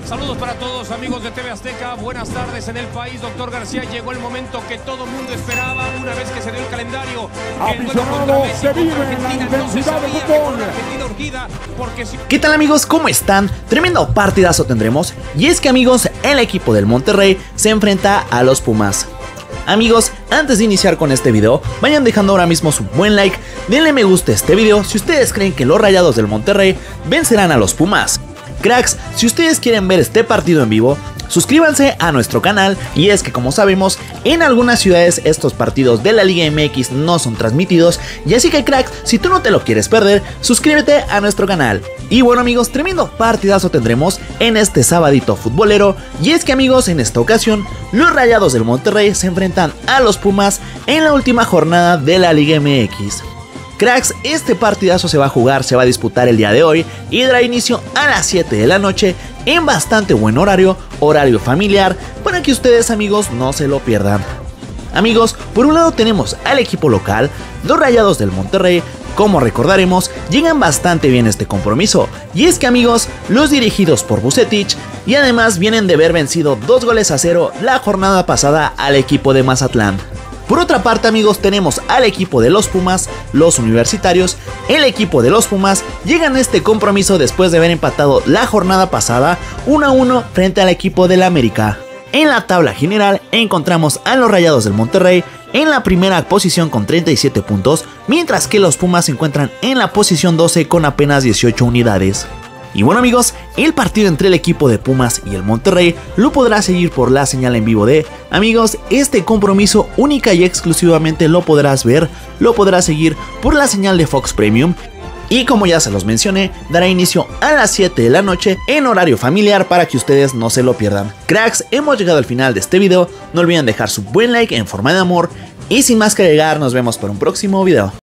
Saludos para todos, amigos de TV Azteca. Buenas tardes en el país. Doctor García, llegó el momento que todo el mundo esperaba una vez que se dio el calendario. Aficionados, se vive la intensidad del fútbol. ¿Qué tal, amigos? ¿Cómo están? Tremendo partidazo tendremos. Y es que, amigos, el equipo del Monterrey se enfrenta a los Pumas. Amigos, antes de iniciar con este video, vayan dejando ahora mismo su buen like, denle me gusta a este video si ustedes creen que los Rayados del Monterrey vencerán a los Pumas. Cracks, si ustedes quieren ver este partido en vivo, suscríbanse a nuestro canal. Y es que, como sabemos, en algunas ciudades estos partidos de la Liga MX no son transmitidos, y así que, cracks, si tú no te lo quieres perder, suscríbete a nuestro canal. Y bueno, amigos, tremendo partidazo tendremos en este sabadito futbolero. Y es que, amigos, en esta ocasión los Rayados del Monterrey se enfrentan a los Pumas en la última jornada de la Liga MX. Cracks, este partidazo se va a disputar el día de hoy y dará inicio a las 7 de la noche en bastante buen horario familiar, para que ustedes, amigos, no se lo pierdan. Amigos, por un lado tenemos al equipo local, los Rayados del Monterrey. Como recordaremos, llegan bastante bien este compromiso, y es que, amigos, los dirigidos por Vucetich, y además vienen de haber vencido 2-0 la jornada pasada al equipo de Mazatlán. Por otra parte, amigos, tenemos al equipo de los Pumas, los universitarios. El equipo de los Pumas llegan a este compromiso después de haber empatado la jornada pasada 1-1 frente al equipo del América. En la tabla general encontramos a los Rayados del Monterrey en la primera posición con 37 puntos, mientras que los Pumas se encuentran en la posición 12 con apenas 18 unidades. Y bueno, amigos, el partido entre el equipo de Pumas y el Monterrey lo podrás seguir por la señal en vivo de... Amigos, este compromiso única y exclusivamente lo podrás seguir por la señal de Fox Premium. Y como ya se los mencioné, dará inicio a las 7 de la noche en horario familiar para que ustedes no se lo pierdan. Cracks, hemos llegado al final de este video. No olviden dejar su buen like en forma de amor. Y sin más que agregar, nos vemos para un próximo video.